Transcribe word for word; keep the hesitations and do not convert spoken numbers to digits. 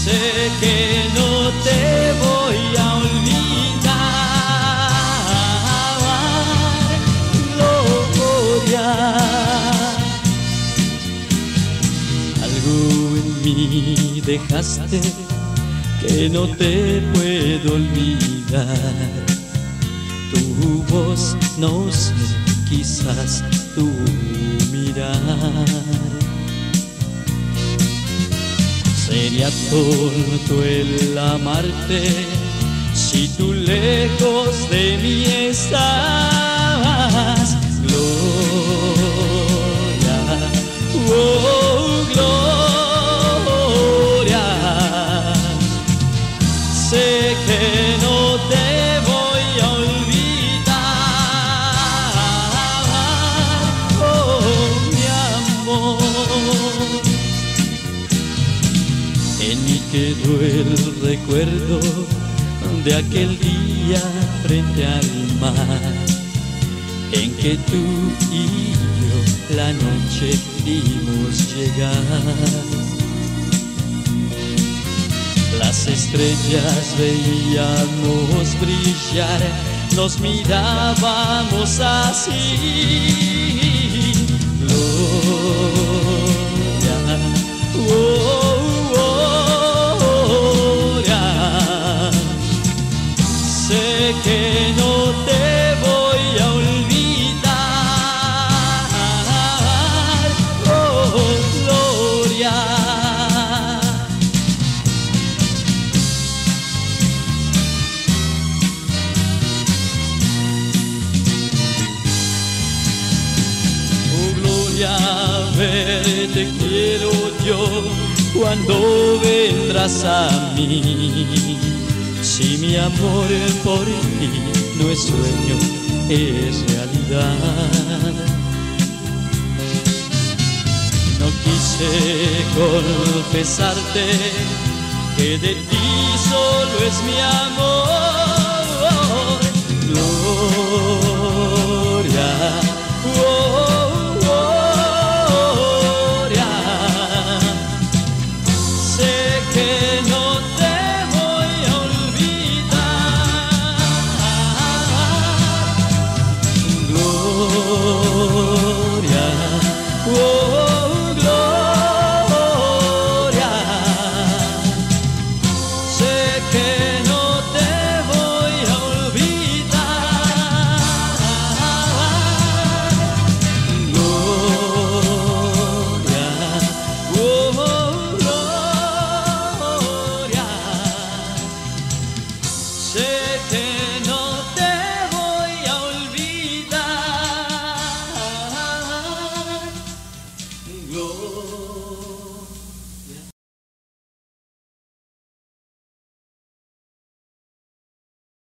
sé que no te voy a olvidar, Gloria. Algo en mí dejaste que no te puedo olvidar. Tu voz, no sé, quizás tu mirar. Sería tonto el amarte si tú lejos de mí estás, Gloria. Oh, Gloria. Sé que no te voy a olvidar, oh, mi amor. En mí quedó el recuerdo de aquel día frente al mar, en que tú y yo la noche vimos llegar. Las estrellas veíamos brillar, nos mirábamos así, Gloria. Oh, sé que no te voy a olvidar, oh, Gloria. Oh, Gloria, verte quiero yo cuando vendrás a mí. Si mi amor por ti no es sueño, es realidad. No quise confesarte que de ti solo es mi amor, Gloria.